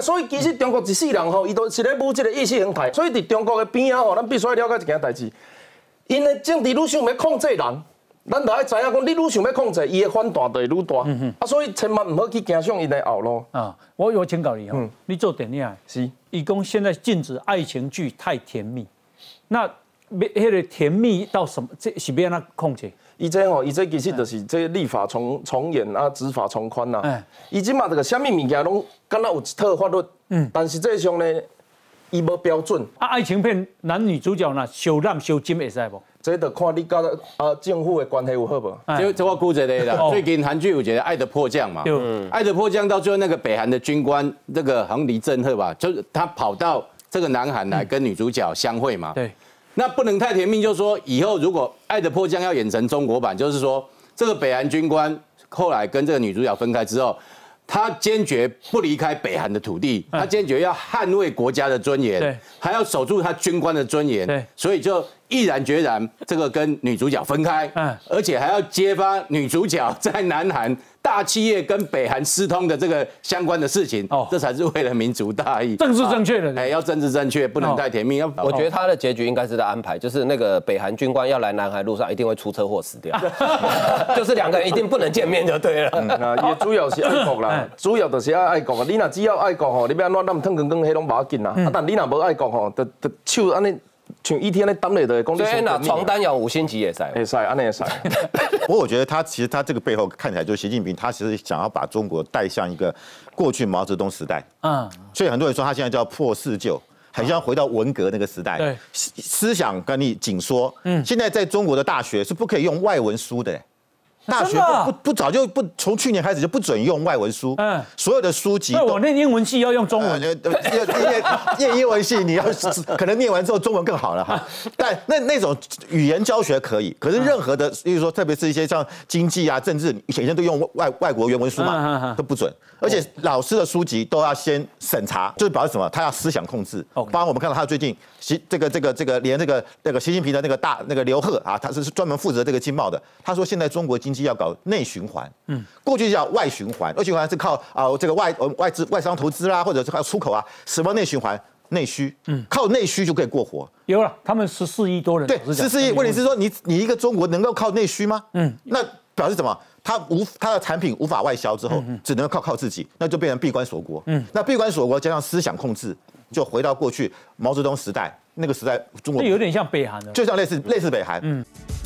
所以其实中国一世人吼，伊都是咧舞这个意识形态。所以伫中国的边啊吼，咱必须要了解一件代志，因的政治愈想要控制人，咱就要知影讲，你愈想要控制，伊的反弹就会愈大。啊，所以千万唔好去走上因的后路。啊， 我请教你哦，你做电影是， 伊讲现在禁止爱情剧太甜蜜，那迄个甜蜜到什么？这是要安怎控制？ 伊这其实就是这立法重演啊，执法从宽呐。伊即马这个啥物物件拢敢若有一套法律，但实际上呢，伊无标准。 啊，爱情片男女主角呢，受染受金会使无？ 这就看你甲政府的关系有好无？ 这我估一个啦。最近韩剧有一个《爱的迫降》嘛，《爱的迫降》到最后那个北韩的军官，那个好像李正赫吧，就是他跑到这个南韩来跟女主角相会嘛。对。那不能太甜蜜，就是说以后如果《爱的迫降》要演成中国版，就是说这个北韩军官后来跟这个女主角分开之后，他坚决不离开北韩的土地，他坚决要捍卫国家的尊严，还要守住他军官的尊严，所以就毅然决然这个跟女主角分开，而且还要揭发女主角在南韩大企业跟北韩私通的这个相关的事情，这才是为了民族大义， 政治正确的， 要政治正确，不能太甜蜜。 我觉得他的结局应该是在安排，就是那个北韩军官要来南韩路上一定会出车祸死掉，就是两个人一定不能见面就对了。 也主要是爱国啦，主要就是爱国啊。你若只要爱国吼，你要安怎，咱唔腾光光迄拢无要紧啦。但你若无爱国吼，就手安尼。像一天咧担咧的， 所以拿床单养5星级也塞， 会塞，安尼也塞。 不过我觉得其实他这个背后看起来，就是习近平他其实想要把中国带向一个过去毛泽东时代。所以很多人说他现在叫破四旧，很像回到文革那个时代。对，思想跟你紧缩。现在在中国的大学是不可以用外文书的。大学早就不从去年开始就不准用外文书，所有的书籍。 我念英文系要用中文， 念英文系你要可能念完之后中文更好了哈。但那种语言教学可以，可是任何的，例如说特别是一些像经济啊、政治，以前都用外国原文书嘛，都不准。而且老师的书籍都要先审查，就是表示什么？他要思想控制。包括我们看到他最近连那个习近平的那个刘鹤啊，他是专门负责这个经贸的。他说现在中国经济要搞内循环，过去叫外循环，外循环是靠这个外商投资啦，或者是靠出口啊，什么内循环？内需，靠内需就可以过活。 有了，他们14亿多人， 对，14亿。问题是说你一个中国能够靠内需吗？那表示什么？他的产品无法外销之后，只能靠自己，那就变成闭关锁国。那闭关锁国加上思想控制，就回到过去毛泽东时代那个时代，中国有点像北韩的， 就像类似北韩。